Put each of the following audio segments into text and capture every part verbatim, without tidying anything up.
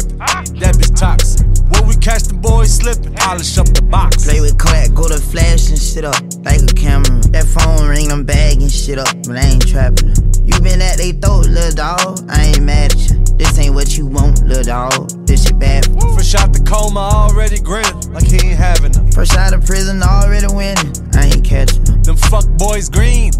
trippin, that bitch toxic. When we catch the boys slippin, polish up the box. Play with clack, go to flashin shit up like a camera. That phone ring, I'm baggin shit up, but I ain't trappin'. You been at they throat, lil' dawg, I ain't mad at you. This ain't what you want, lil' dawg, this shit bad for you. Fresh out the coma, already grinning like he ain't having them. Fresh out of prison, already winning, I ain't catchin' them. Them fuck boys green,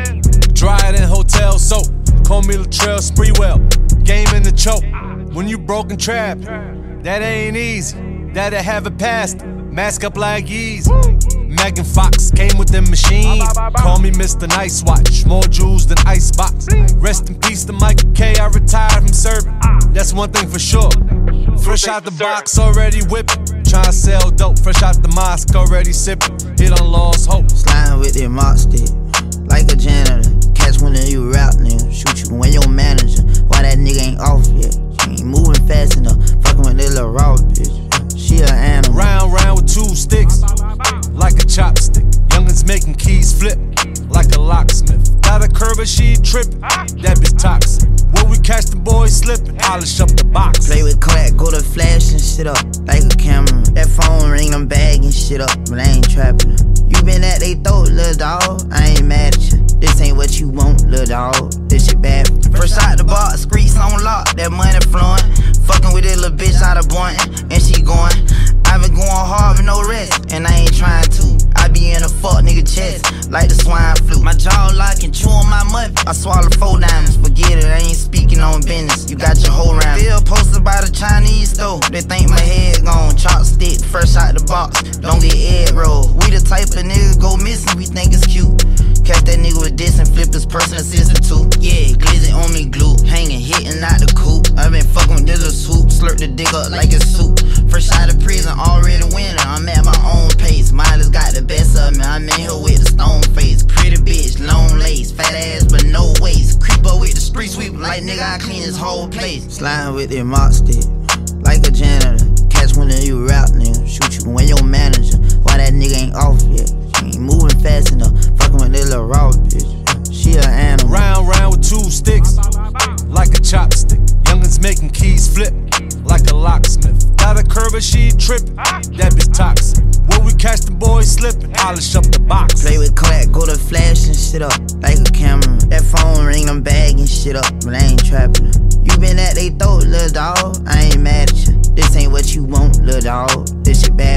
dry it in hotel soap. Call me Latrell Spreewell, game in the choke. When you broken trap, that ain't easy. That'll have it past, mask up like easy. Megan Fox came with them machine. Call me Mister Nice Watch, more jewels than Icebox. Rest in peace to Michael K, I retired from serving. That's one thing for sure. Fresh out the box, already whipping. Tryna sell dope, fresh out the mosque, already sipping. Hit on lost hope. Sliding with that Mopstick, like a janitor. Catch one of you rap niggas, shoot you when your manager. Why that nigga ain't off yet? She ain't moving fast enough. Fucking with this little raw bitch. She an animal. Round, round with two sticks, like a chopstick. Youngins making keys flip, like a locksmith. Got a curve, but she trippin, that bitch toxic. When we catch the boys slippin, polish up the box. Play with clack, go to flashin shit up like a camera. That phone ring, I'm baggin shit up, but I ain't trappin'. You been at they throat, lil' dawg, I ain't mad at you. This ain't what you want, lil' dawg, this shit bad. Fresh out the box, streets on lock, that money flowin'. Fuckin' with this little bitch out of Boynton, and she going. I been going hard with no rest, and I ain't trying to. I be in a fuck nigga chest, like the swine flu. My jaw lockin', chewin' my muffin. I swallow four diamonds, forget it, I ain't speaking on business. You got your whole round. Bill posted by the Chinese store, they think my head gone. Chopstick, fresh out the box, don't get egg rolled. We the type of niggas go missing, we think it's cute. Catch that nigga with this and flip his person assistant too. Yeah, glizzy on me glue, hanging, hitting out the coop. I been fucking with this little swoop, slurp the dick up like it's soup. Fresh out of prison, already winning, I'm at my own pace. Miley's got the best of me, I'm in here with the stone face. Pretty bitch, long lace, fat ass but no waist. Creep up with the street sweep, like nigga I clean this whole place. Sliding with that Mopstick, like a janitor. Catch one of you rap niggas, shoot you when your manager. Why that nigga ain't off yet? She ain't moving fast enough. Fucking with this little raw bitch, she an animal. Round, round with two sticks, like a chopstick. Youngins making keys flip, like a locksmith. Got a curve, but she trippin, that bitch toxic. When we catch the boys slippin, polish up the box. Play with clack, go to flashin shit up like a camera. That phone ring, I'm baggin shit up, but I ain't trappin'. You been at they throat, lil' dawg, I ain't mad at you. This ain't what you want, lil' dawg, this shit bad.